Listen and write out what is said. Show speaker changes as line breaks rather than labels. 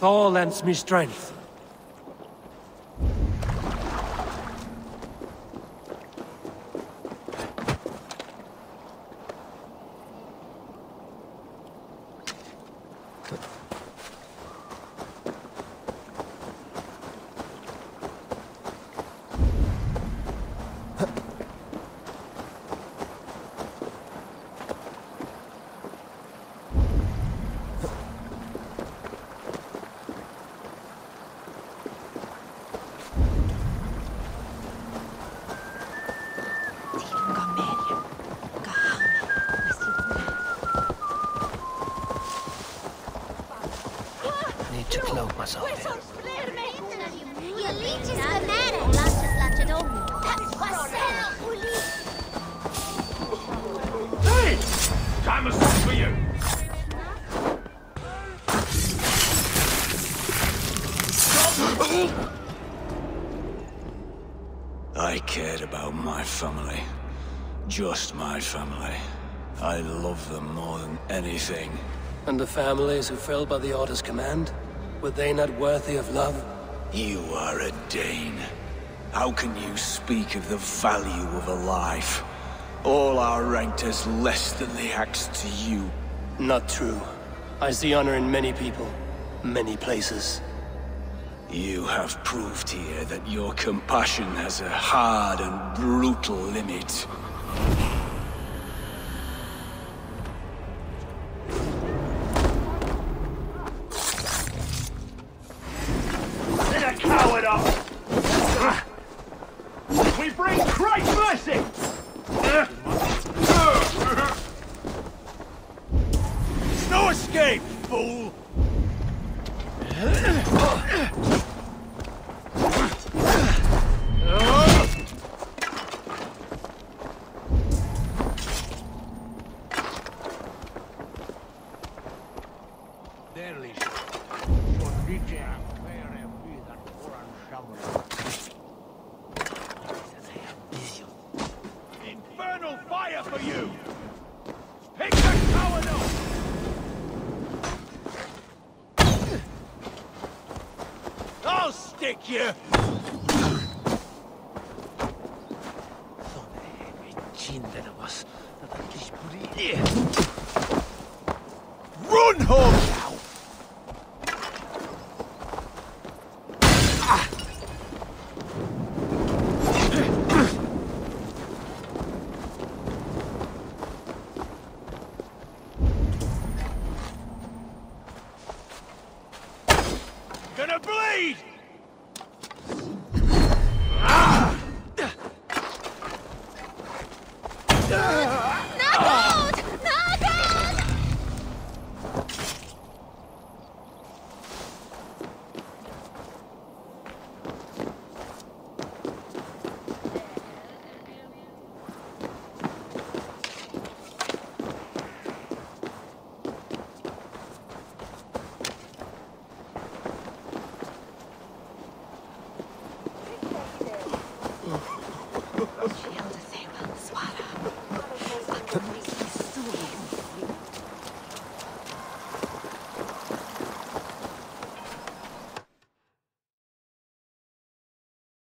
Thor lends me strength.
To cloak myself in.
Hey! Time is up for you!
I cared about my family. Just my family. I love them more than anything.
And the families who fell by the Order's command? Were they not worthy of love?
You are a Dane. How can you speak of the value of a life? All are ranked as less than the axe to you.
Not true. I see honor in many people, many places.
You have proved here that your compassion has a hard and brutal limit.
Let a coward up! We bring Christ's mercy! There's no escape, fool! Infernal fire for you! Pick the coward up! I'll stick you!
Son, chin de la was. Dat is